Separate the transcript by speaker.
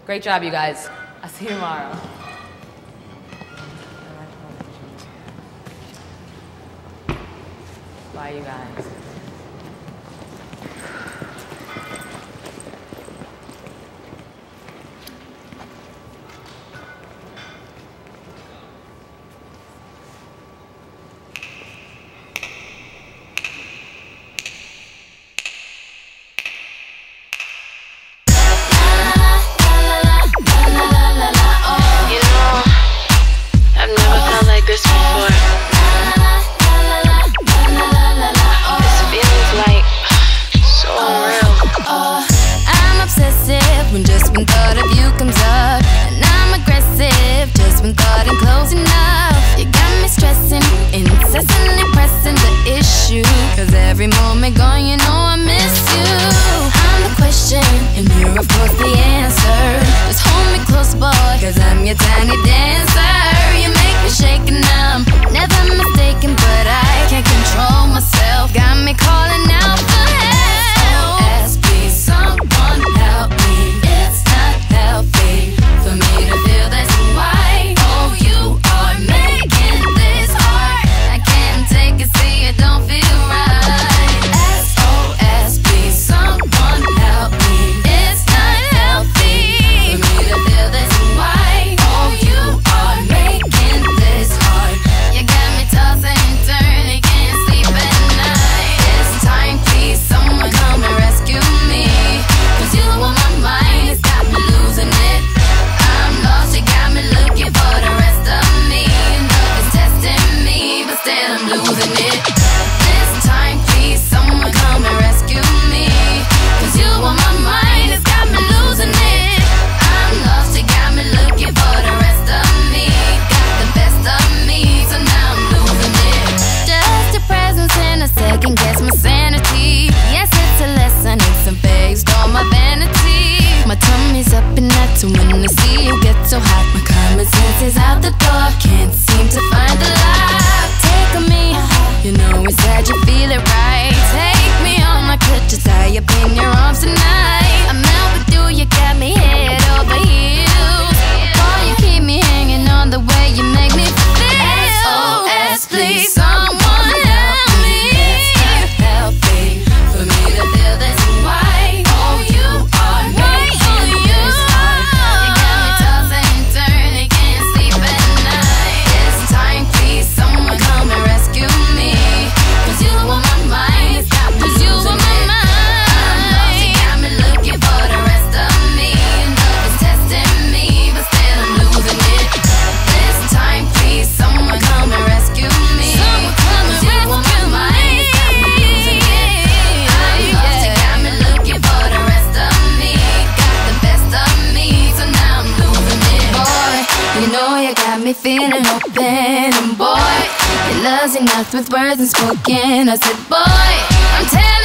Speaker 1: Great job, you guys. I'll see you tomorrow. Bye, you guys.
Speaker 2: When just when thought of you comes up, and I'm aggressive just when thought I'm close enough. You got me stressing, incessantly pressing the issue, cause every moment gone you know I miss you. I'm the question, and you're of course the answer. Just hold me close boy, cause I'm your tiny dancer. You make me shake and I'm never mistaken, but I can't control myself. Got me calling out for help. SOS, please someone help me. It's not healthy for me to feel this way. Oh, you are making this hard. I can't take it, see it don't feel right. SOS, please someone help me. It's not healthy for me to feel this way. Oh, you are making this hard. You got me tossing and turning, can't sleep at night. This time, please someone come and rescue me, cause you on my mind, it's got me losing it. I'm lost, you got me looking for the rest of me. Love is testing me, but still I'm losing it. This time, please someone come and rescue me, cause you on my mind, it's got me losing it. I'm lost, you got me looking for the rest of me. Got the best of me, so now I'm losing it. Just your presence in a second, guess my sanity. Yes, it's a lesson, it's a phase, all my vanity. My tummy's up and that's when I see you get so hot. My common sense is out the door, can't seem to find the light. Take on me, you know inside you feel it right. Take me on, I could just tie up in your arms tonight. I'm out with you, you got me head over heels. Boy, you keep me hanging on the way you make me feel. SOS, please someone help me. It's not healthy for me to feel this way. Oh, you are making this hard. You got me tossing and turning, can't sleep at night. This time, please someone come and rescue me, cause you on my mind, it's got me losing it. I'm lost, you got me looking for the rest of me. Love is testing me, but still I'm losing it. This time, please someone come and rescue me, cause you on my mind, it's got me losing it. I'm lost, you got me looking for the rest of me. Got the best of me, so now I'm losing it. Boy, you know you got me feeling open, and boy, your love's enough with words unspoken. I said, boy, I'm telling